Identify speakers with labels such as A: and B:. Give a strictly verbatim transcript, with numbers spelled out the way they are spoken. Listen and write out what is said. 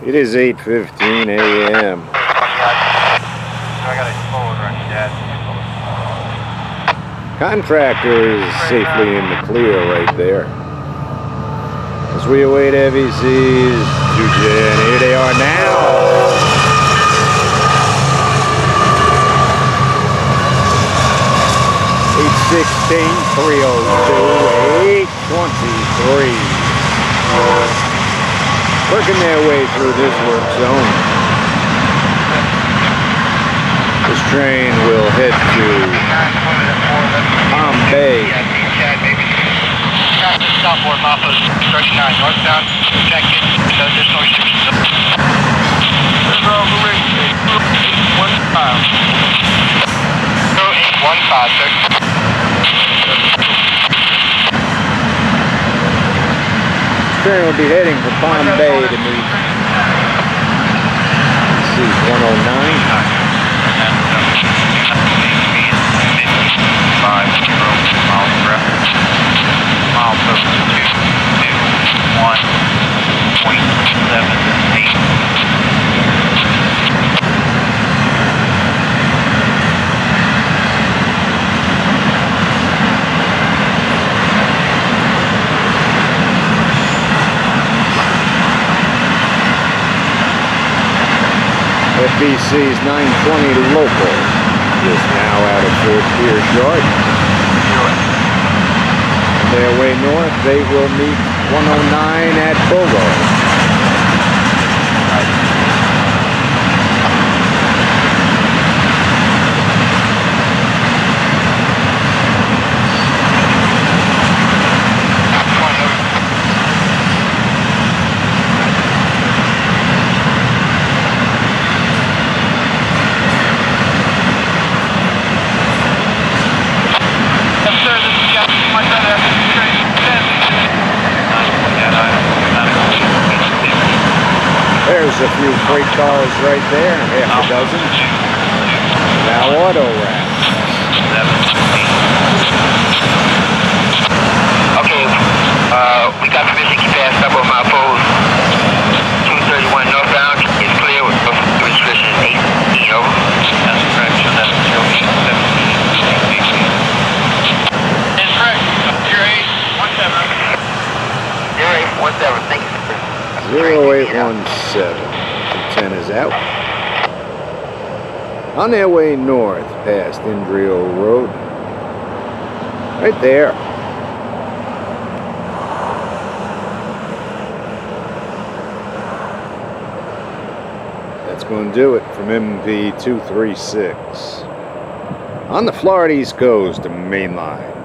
A: It is eight fifteen A M Contractor is safely in the clear right there. As we await F E Cs, and here they are now. eight sixteen, three oh two, eight twenty-three. Working their way through this work zone. This train will head to Palm Bay.
B: Stopboard off of thirty-nine northbound. Check it. Additional shipments. one five. eight one five, sir.
A: Train will be heading for Palm Bay to meet C one oh nine.
B: five zero miles per hour. Miles over two two one point seven eight.
A: F E C's nine twenty local is now out of Fort Pierce Yard. On their way north, they will meet one oh nine at Bogo. There's a few freight cars right there, half a dozen. Now auto wraps.
B: Okay, uh, we got permission to pass up on my post. two thirty-one northbound is clear with restriction eight E O. That's correct, so that's zero eight seventeen. Incorrect, zero eight one seven. zero eight one seven, thank you.
A: zero eight one seven. ten is out. On their way north past Indrio Road. Right there. That's going to do it from M P two thirty-six. On the Florida East Coast, the main line.